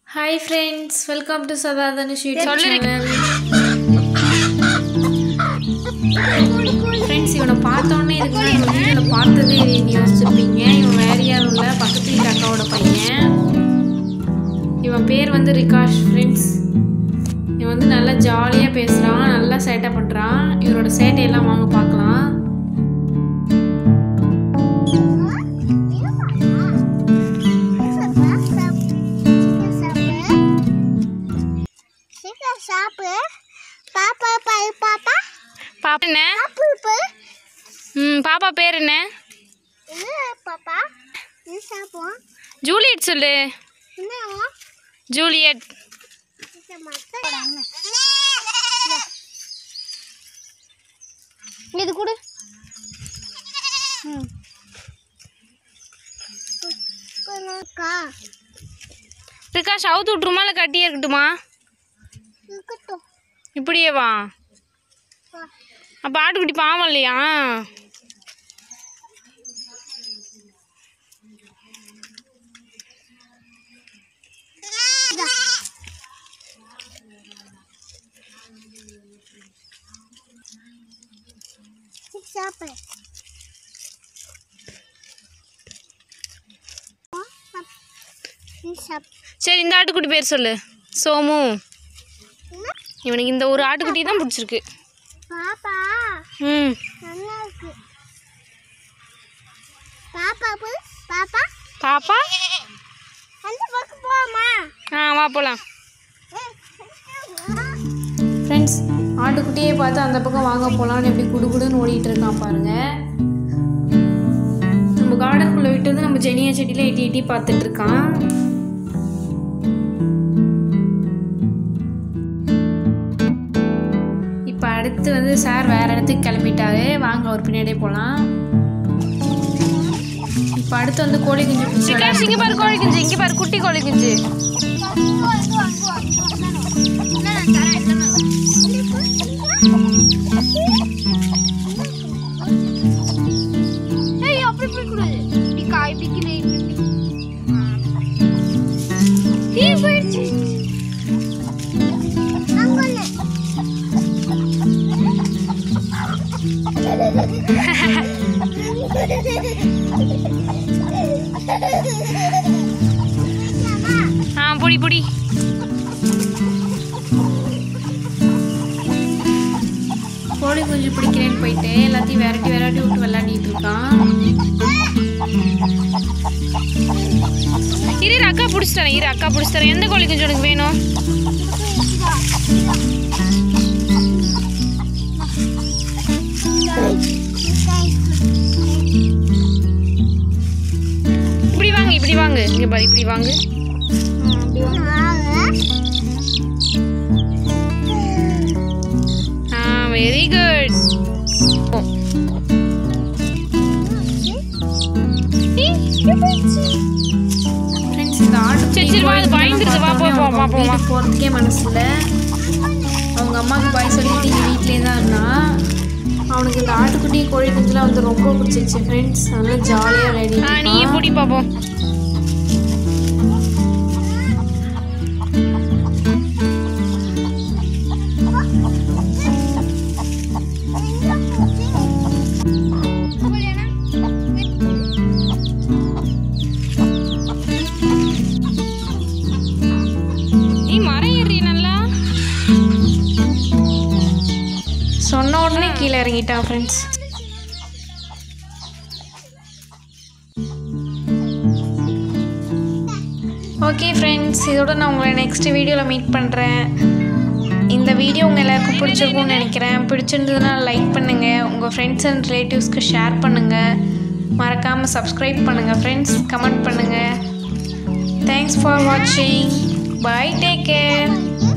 Hi friends, welcome to Sathadhanush YouTube channel. Friends, இவனை பார்த்தோன்னே இதுக்கு முன்னாடி ஒரு வீடியோவில் பார்த்ததே யோசிச்சிருப்பீங்க. இவன் வேற யாரும் இல்லை, பக்கத்து வீட்டு அக்காவோட பையன். இவன் பேர் வந்து ரிகாஷ். ஃப்ரெண்ட்ஸ், இவன் வந்து நல்லா ஜாலியாக பேசுகிறான், நல்லா சேட்டை பண்ணுறான். இவரோட சேட்டையெல்லாம் வாங்க பார்க்கலாம். பாப்பா பேர் என்ன? ஜூலியட் சொல்லு. ஜூலியட். இது கொடு. ரிகாஷ் அவுத்து விட்டுருமா இல்லை கட்டியே இருக்கட்டுமா? இப்படியே வா. அப்போ ஆட்டுக்குட்டி பாவம் இல்லையா? சரி, இந்த ஆட்டுக்குட்டி பேர் சொல்லு. சோமு. இவனுக்கு இந்த ஒரு ஆட்டுக்குட்டி தான் பிடிச்சிருக்கு. பாப்பா வா போலாம். ஃப்ரெண்ட்ஸ், ஆட்டுக்குட்டியே பார்த்து அந்த பக்கம் வாங்க போகலான்னு எப்படி குடுகுடுன்னு ஓடிட்டு இருக்கான் பாருங்க. நம்ம கார்டனுக்குள்ளே விட்டு வந்து நம்ம ஜெனியா செடியில் எட்டி எட்டி பார்த்துட்டு இருக்கான். இப்போ அடுத்து வந்து சார் வேறு இடத்துக்கு கிளம்பிட்டாரு. வாங்க ஒரு பின்னாடியே போகலாம். இப்போ அடுத்து வந்து கோழி குஞ்சு பிடிச்சி இங்கே பாரு. கோழி குஞ்சு இங்கே பாரு, குட்டி கோழி குஞ்சு. புடி புடி. கோழி குஞ்சு பிடிக்கிறேன்னு போயிட்டு எல்லாத்தையும் விரட்டி விட்டு விளையாடிட்டு இருக்கான். இரு அக்கா பிடிச்சிட்டேன். எந்த கோழி குஞ்சு உனக்கு வேணும்? இப்படி வாங்க இங்க பாரு, இப்படி வாங்க. Very good. போறதுக்கே மனசு இல்லை. அவங்க அம்மாவுக்கு பாய் சொல்லிட்டு வீட்லேயே தான் இருந்தான். அவனுக்கு இந்த ஆட்டுக்குட்டி கோழி குஞ்சுலாம் வந்து ரொம்ப பிடிச்சிருச்சு ஃப்ரெண்ட்ஸ். நல்லா ஜாலியாக விளையாடி. நீ எப்படி பார்ப்போம். சொன்ன உடனே கீழே இறங்கிட்டான் ஃப்ரெண்ட்ஸ். ஓகே ஃப்ரெண்ட்ஸ், இதோட நான் உங்களை நெக்ஸ்ட் வீடியோவில் மீட் பண்ணுறேன். இந்த வீடியோ உங்கள் எல்லாருக்கும் பிடிச்சிருக்கும்னு நினைக்கிறேன். பிடிச்சிருந்ததுன்னா லைக் பண்ணுங்கள், உங்கள் ஃப்ரெண்ட்ஸ் அண்ட் ரிலேட்டிவ்ஸ்க்கு ஷேர் பண்ணுங்கள், மறக்காமல் சப்ஸ்கிரைப் பண்ணுங்கள் ஃப்ரெண்ட்ஸ், கமெண்ட் பண்ணுங்கள். தேங்க்ஸ் ஃபார் வாட்சிங். Bye, take care.